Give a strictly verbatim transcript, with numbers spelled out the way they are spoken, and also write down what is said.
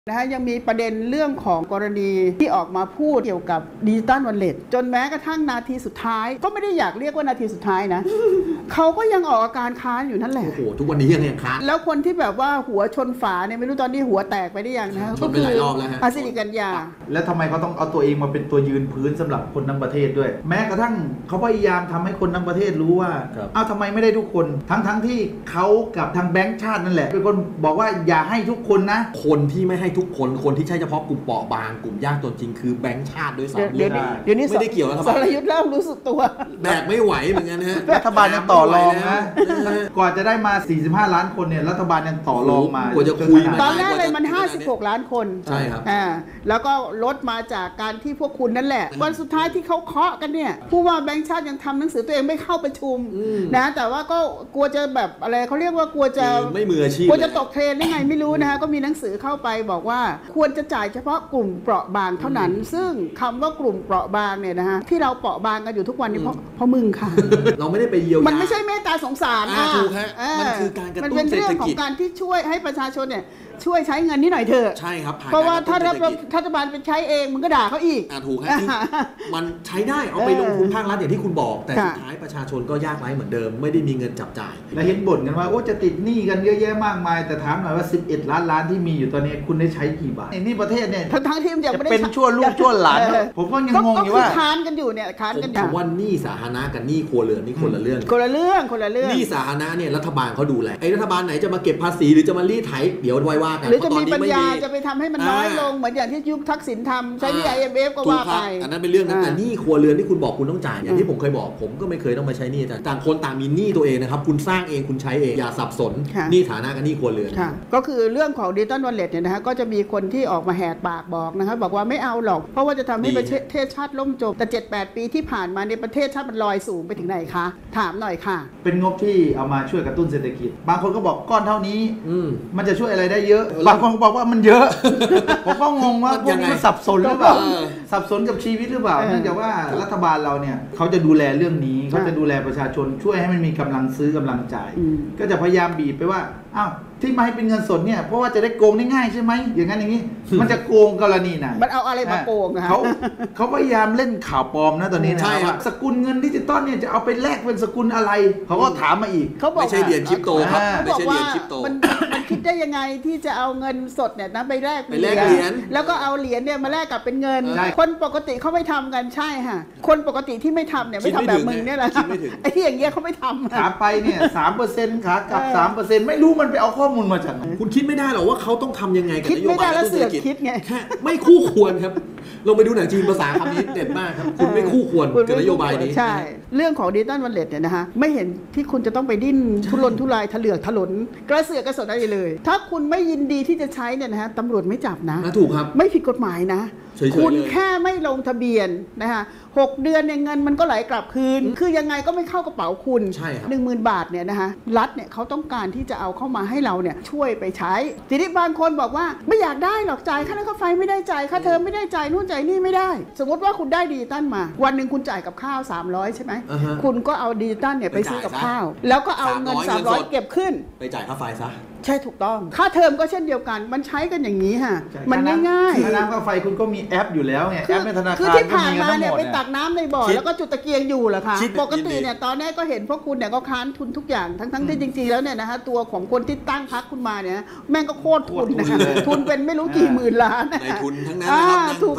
นะฮะยังมีประเด็นเรื่องของกรณีที่ออกมาพูดเกี่ยวกับดิจิตอลวอลเล็ตจนแม้กระทั่งนาทีสุดท้ายก็ไม่ได้อยากเรียกว่านาทีสุดท้ายนะ เขาก็ยังออกอาการค้านอยู่นั่นแหละโอ้โหทุกวันนี้ยังยังค้านแล้วคนที่แบบว่าหัวชนฝาเนี่ยไม่รู้ตอนนี้หัวแตกไปได้ยังนะชนไปหลายรอบแล้วฮะอาสิริกัญญาแล้วทำไมเขาต้องเอาตัวเองมาเป็นตัวยืนพื้นสำหรับคนทั้งประเทศด้วยแม้กระทั่งเขาพยายามทำให้คนทั้งประเทศรู้ว่าอ้าวทำไมไม่ได้ทุกคนทั้งทั้งที่เขากับทางแบงก์ชาตินั่นแหละเป็นคนบอกว่าอย่าให้ทุกคนนะคนที่ไม่ให้ทุกคนคนที่ใช่เฉพาะกลุ่มเปราะบางกลุ่มยากจนจริงคือแบงก์ชาติด้วยซ้ำเดี๋ยวนี้เดี๋ยวนี้ไม่ได้เกี่ยวกับรัฐบาลสรยุทธ์เริ่มรู้สึกตัวแบกไม่ไหวเหมือนกันฮะรัฐบาลยังต่อรองนะก่อนจะได้มาสี่สิบห้าล้านคนเนี่ยรัฐบาลยังต่อรองมากว่าจะคุยตอนแรกเลยมันห้าสิบหกล้านคนใช่ครับอ่าแล้วก็ลดมาจากการที่พวกคุณนั่นแหละวันสุดท้ายที่เขาเคาะกันเนี่ยผู้ว่าแบงก์ชาติยังทำหนังสือตัวเองไม่เข้าประชุมนะแต่ว่าก็กลัวจะแบบอะไรเขาเรียกว่ากลัวจะไม่มืออาชีพกลัวจะตกเทรนได้ไงไม่รู้นะฮะก็มีหนังสือเข้าไปบอกว่าควรจะจ่ายเฉพาะกลุ่มเปราะบางเท่านั้นซึ่งคำว่ากลุ่มเปราะบางเนี่ยนะฮะที่เราเปราะบางกันอยู่ทุกวันนี้เพราะเพราะมึงค่ะเราไม่ได้ไปเยียวยามันไม่ใช่เมตตาสงสารนะถูกฮะมันคือการกระตุ้นเศรษฐกิจมันเป็นเรื่องของการที่ช่วยให้ประชาชนเนี่ยช่วยใช้เงินนิดหน่อยเถอะใช่ครับเพราะว่าถ้ารัฐบาลเป็นใช้เองมึงก็ด่าเขาอีกอ่าถูกฮะมันใช้ได้เอาไปลงทุนภาครัฐอย่างที่คุณบอกแต่สุดท้ายประชาชนก็ยากไร้เหมือนเดิมไม่ได้มีเงินจับจ่ายและเห็นบ่นกันว่าโอ้จะติดหนี้กันเยอะแยะมากมายแต่ถามหน่อยว่าสิบเอ็ดล้านล้านที่มีอยู่ตอนนี้คุณได้ใช้กี่บาทนี่ประเทศเนี่ยทั้งที่มันยังไม่ได้เป็นชั่วลูกชั่วหลานผมก็ยังงงอยู่ว่าค้านกันอยู่เนี่ยค้านกันอยู่ว่าหนี้สาธารณะกับหนี้ครัวเรือนนี่คนละเรื่องคนละเรื่องคนละเรื่องหนี้สาธารณะเนี่ยรัฐบาลเขาดูแลไอ้รัฐบาลไหนจะมาเก็บภาษีหรือจะมารีดไถเดี๋ยวไว้ว่ากันหรือจะมีปัญญาจะไปทำให้มันน้อยลงเหมือนอย่างที่ยุคทักษิณทำใช้ที่ ไอ เอ็ม เอฟ ก็ว่าไปอันนั้นเป็นเรื่องนั้นแต่หนี้ครัวเรือนที่คุณบอกคุณต้องจ่ายอย่างที่ผมเคยบอกผมก็ไม่เคยต้องมาใช้หนี้ต่างคนต่างมีหนี้ตัวเองนะครับคุณสร้างเองคุณใช้เองอย่าสับสนหนี้ฐานะกับหนี้ครัวเรือนก็คือเรื่องของดิจิตอลวอลเล็ตเนี่ยนะฮะก็จะมีคนที่ออกมาแหกปากบอกนะครับบอกว่าไม่เอาหรอกเพราะว่าจะทำให้ประเทศชาติล่มจมแต่ เจ็ดแปด ปีที่ผ่านมาในประเทศชาติมันลอยสูงไปถึงไหนคะถามหน่อยค่ะเป็นงบที่เอามาช่วยกระตุ้นเศรษฐกิจบางคนก็บอกก้อนเท่านี้มันจะช่วยอะไรได้เยอะบางคนก็บอกว่ามันเยอะผมก็งงว่าพวกนี้มันสับสนหรือเปล่าสับสนกับชีวิตหรือเปล่าเนื่องจากว่ารัฐบาลเราเนี่ยเขาจะดูแลเรื่องนี้เขาจะดูแลประชาชนช่วยให้มันมีกำลังซื้อกำลังจ่ายก็จะพยายามบีบไปว่าอ้าวที่มาให้เป็นเงินสดเนี่ยเพราะว่าจะได้โกงได้ง่ายใช่ไหมอย่างนั้นอย่างนี้มันจะโกงกรณีไหนมันเอาอะไรมาโกงเขาเขาพยายามเล่นข่าวปลอมนะตอนนี้นะว่าสกุลเงินดิจิตอลเนี่ยจะเอาไปแลกเป็นสกุลอะไรเขาก็ถามมาอีกไม่ใช่เหรียญคริปโตครับไม่ใช่เหรียญคริปโตมันมันคิดได้ยังไงที่จะเอาเงินสดเนี่ยนะไปแลกไปแลกเหรียญแล้วก็เอาเหรียญเนี่ยมาแลกกับเป็นเงินคนปกติเขาไม่ทำกันใช่ค่ะคนปกติที่ไม่ทำเนี่ยไม่ทำแบบมึงเนี่ยแหละไอ้ที่อย่างเงี้ยเขาไม่ทำขาไปเนี่ยสามเปอร์เซ็นต์ขากลับสามเปอร์เซ็นต์ไม่รู้มันไปเอาข้อมูลมาจากไหนคุณคิดไม่ได้หรอกว่าเขาต้องทำยังไงกับนโยบายเศรษฐกิจแค่ไม่คู่ควรครับลงไปดูหนังจีนภาษาคำนี้เด็ดมากครับคุณไม่คู่ควรกับนโยบายนี้ใช่เรื่องของดิจิตอลวอลเล็ตเนี่ยนะฮะไม่เห็นที่คุณจะต้องไปดิ้นทุรนทุรายทะเลือกถลนกระเสือกกระสนอะไรเลยถ้าคุณไม่ยินดีที่จะใช้เนี่ยนะฮะตำรวจไม่จับนะถูกครับไม่ผิดกฎหมายนะคุณแค่ไม่ลงทะเบียนนะฮะหกเดือนเนี่ยเงินมันก็ไหลกลับคืนคือยังไงก็ไม่เข้ากระเป๋าคุณใช่ครับหนึ่งหมื่นบาทเนี่ยนะฮะรัฐเนี่ยเขาต้องการที่จะเอาเข้ามาให้เราเนี่ยช่วยไปใช้ทีนี้บางคนบอกว่าไม่อยากได้หรอกจ่ายค่าน้ำค่าไฟไม่ได้จ่ายค่าเทอมไม่ได้จ่ายนู่นจ่ายนี่ไม่ได้สมมติว่าคุณได้ดิจิตอลมาวันหนึ่งคุณจ่ายกับข้าวสามร้อยใช่ไหมคุณก็เอาดิจิตอลเนี่ยไปซื้อกับข้าวแล้วก็เอาเงินสามร้อยเก็บขึ้นไปจ่ายค่าไฟซะใช่ถูกต้องค่าเทอมก็เช่นเดียวกันมันใช้กันอย่างนี้ฮะมันง่ายๆค่าน้ำค่าไฟคุณก็มีแอปอยู่แล้วไงแอปในธนาคารคือที่ผ่านมาเนี่ยไปตักน้ำในบ่อแล้วก็จุดตะเกียงอยู่เหรอคะปกติเนี่ยตอนนี้ก็เห็นพวกคุณเนี่ยก็ค้านทุนทุกอย่างทั้งๆที่จริงๆแล้วเนี่ยนะฮะตัวของคนที่ตั้งพรรคคุณมาเนี่ยแม่งก็โคตรทุนนะคะทุนเป็นไม่รู้กี่หมื่นล้านในทุนทั้งนั้นนะครับทุ